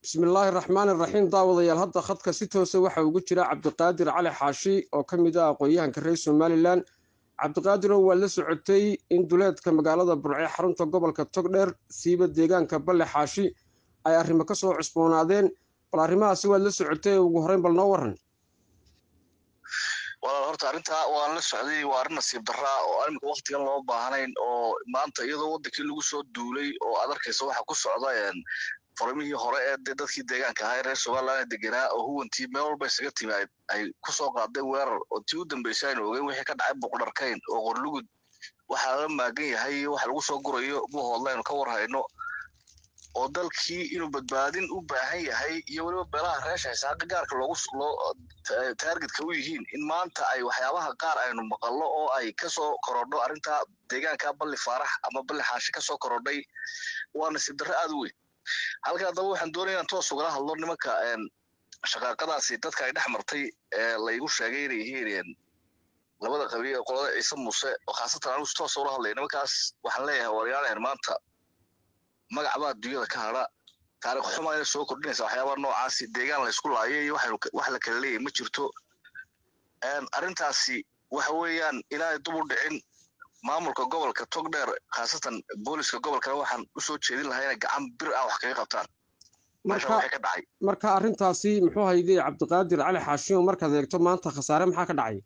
بسم الله الرحمن الرحيم داوديال هدا خدka si toos ah waxa ugu jira Cabdiqaadir Cali Xaashi oo kamid ah aqoonyahanka reer Somaliland Cabdiqaadir waa la socotay in duleedka magaalada Burco xarunta gobolka Togdheer siiba deegaanka Balle Xaashi ay arrimo ka soo cusboonaadeen bal arrimahaasi waa la socotay ugu horeyn bal noo waran wala horta arinta waan la socday waa arin nasiib darra oo arrinka waqtigan loo baahanayn oo maanta iyadoo wadankii lagu soo duulay oo aad arkayso waxa ku socda farmihii hore ee dadkii deegaanka ahaa reer Soomaaliland deganaa oo huwantii meel walba isaga timaad ay ku soo qaadeen weerar oo tii u dambeysay oo ogeyn wixii ka dhacay Boqorkayn oo Qorlugud waxa la maagan yahay waxa lagu soo gurayo buuhoodleen ka warhayno oo dalkii inuu badbaadin u baahan yahay iyo waliba beelaha reesha isaaq gaarka loogu targetka u yihiin in maanta ay waxyaabaha qaar aynu maqallo oo ay ka soo korodho arinta deegaanka Balli Faarax ama Balli Xaashi ka soo korodhay waa nasiib darro aad u weyn halka daba waxaan doonayaa toos uga hadlo nimanka shaqaaqadaasi dadka ay dhaxmartay la igu sheegay inay yihiin labada qabiil qolada Ciise Muuse oo khaasatan anu toos uga hadlay nimankaas waxaan leeyahay wariyaan maanta magacaba dunyada ka hara taariikh xumo ay soo kordhinaysa waxyaabo noocaas deegaan la isku laayay wax la kala leeyahay ma jirto arintaasi waxa weeyaan ilaa dib u dhicin maamulka gobolka Togdheer khaasatan booliska gobolka waxaan u soo jeedin lahaa inay gacan bir ah wax kaga qabtaan marka arintaasi muxuu hayday Cabdiqaadir Cali Xaashi oo marka eegto maanta khasaare maxaa ka dhacay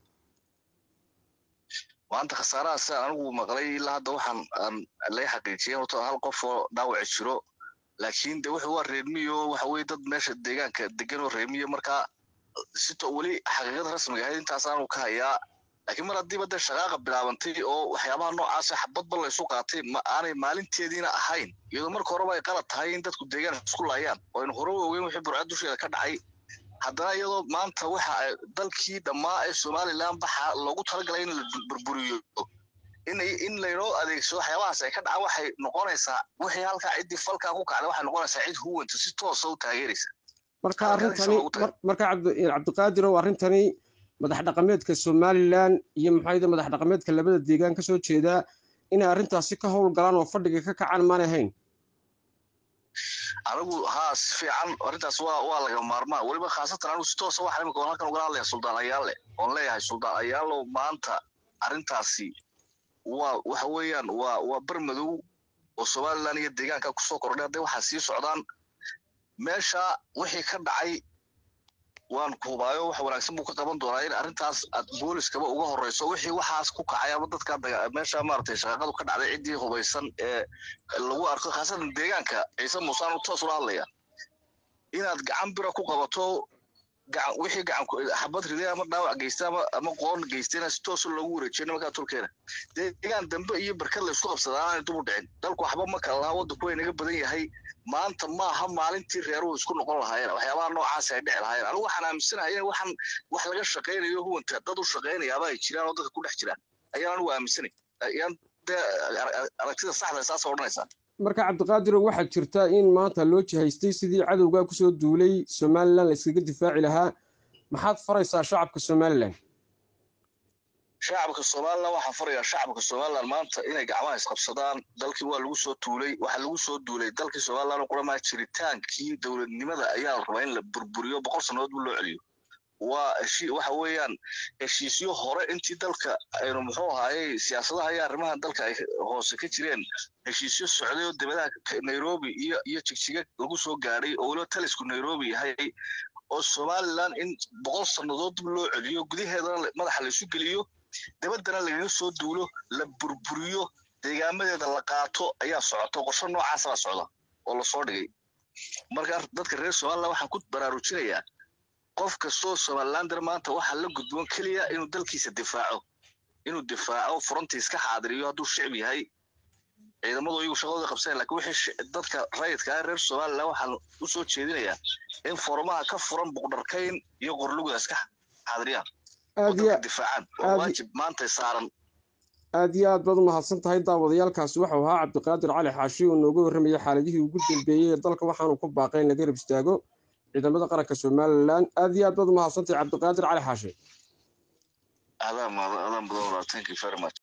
maanta khasaarahaas anigu maqlay ilaa hadda waxaan la xaqiijiyay oo hal qof oo dhaawac jiro laakiin de wuxuu waa reemiyo waxa weey dad meesha deegaanka degan oo reemiyo marka si to wali xaqiiqada rasmiga ah intaas aanu ka hayaa laakiin mar haddii badda shaqaaqa bilaabantay oo waxyaabaha noocaas ah xabad la isu qaatay ma aanay maalinteediina ahayn iyadoo marka hore ay qalad tahay in dadku deegaan isku laayaan oo in hore ogeyn wixii Burco dusheeda ka dhacay haddana iyadoo maanta waxa dalkii dhamaa ee Somaliland baxa loogu talagalay in la burburiyo in la yiro adeegso waxyaabahaas ay ka dhacaan waxay noqonaysaa wixii halka cidii falka ku kacday waxay noqonaysaa cid huwanta si toos ah u taageeraysa marka Cabdiqaadir oo arintani madax dhaqameedka Somaliland iyo maxayda madax dhaqameedka labada deegaan ka soo jeeda in arintaasi ka howl galaan oo fadhiga ka kacaan ma ahayn anigu haas fiican arintaas waa laga maarmaa waliba khaasatan anigu si toos ah waxa imika halkan uga hadlayaa Suldaan Ayaale oo leeyahay Suldaan Ayaalo maanta arintaasi waxa weeyaan waa barmadow oo Somaliland iyo deegaanka ku soo kordhay hadda waxa sii socdaan meesha wixii ka dhacay waan kuubaayo wax wanaagsan buu ka qaban doonaa in arintaas aad booliskaba uga horeyso wixii waxaas ku kacay ama dadka meesha maartay shaqadu ka dhacday cidii hubaysan ee lagu arko khaasatan deegaanka Ciise Muuse oo toos u hadlaya inaad gacan bira ku qabato wixii gacan xabad riday ama dhaawac geystay ama qoon geystayna si toos loogu wareejiyay marka tulkeena deegaan dambe iyo barkad la isku qabsadaan dib u dhicin dalku waxba ma kala laha waddanku way naga badan yahay maanta ma aha maalintii reeruhu isku noqon lahaayeen waxyaabaha noocaas ay dhici lahaayeen anigu waxaan aaminsanahay in wax laga shaqeynayo huwanta dad u shaqeynaya ay jiraan oo dadka ku dhex jiraan ayaan anigu aaminsanahay ayaan aragtida saxda ah saas oo dhanaysa marka Cabdiqaadir waxa jirta in maanta loo jihaystay sidii cadawga ku soo duulay Somaliland la iskaga difaaci lahaa maxaad faraysaa shacabka Somaliland shacabka Somaliland waxa farayaa shacabka Somaliland maanta inay gacmaha isqabsadaan dalkii waa lagu soo tuulay waxa lagu soo duulay dalkii Somaliland oo qurama jiritaankii dawladnimada ayaa la rabaa in la burburiyo 100 sanadood loo celiyo waxa weeyaan heshiisyo hore intii dalka aynu muxuu ahaayay siyaasadaha iyo arrimaha dalka ay hoose ka jireen heshiisyo socday oo dibadaha Nairobi iyo Jigjiga lagu soo gaaray oo loo talisku Nairobi yahay oo Somaliland in 100 sanadood loo celiyo gudaheedana madaxa la isu geliyo dibadana laga soo duulo la burburiyo deegaamadeeda la qaato ayaa socoto qorshe noocaas ah socda oo la soo dhigay marka dadka reer Somaliland waxaan ku baraarujinayaa qofka soo Somaliland maanta waxa la gudboon kaliya inuu dalkiisa difaaco frontiis ka xaadiriyo hadduu shicib yahay ciidamadu iyagu shaqadooda qabsan laakiin wixii dadka rayidka ah reer Somaliland waxaan u soo jeedinayaa in formaha ka furan Boqorkayn iyo Qorlugud iska xaadiriyaan difaacan waajib maanta saaran aad iyo aad baad u mahadsan tahay daawadayaalkaasi waxa uu ahaa Cabdiqaadir Cali Xaashi oo nooga warramay xaaladihii ugu dambeeyay ee dalka waxaanu ku baaqay laga rab istaago ciidamada qaranka Somaliland aad iyo aad baad u mahadsantahay Cabdiqaadir Cali Xaashi adan badan thank you very much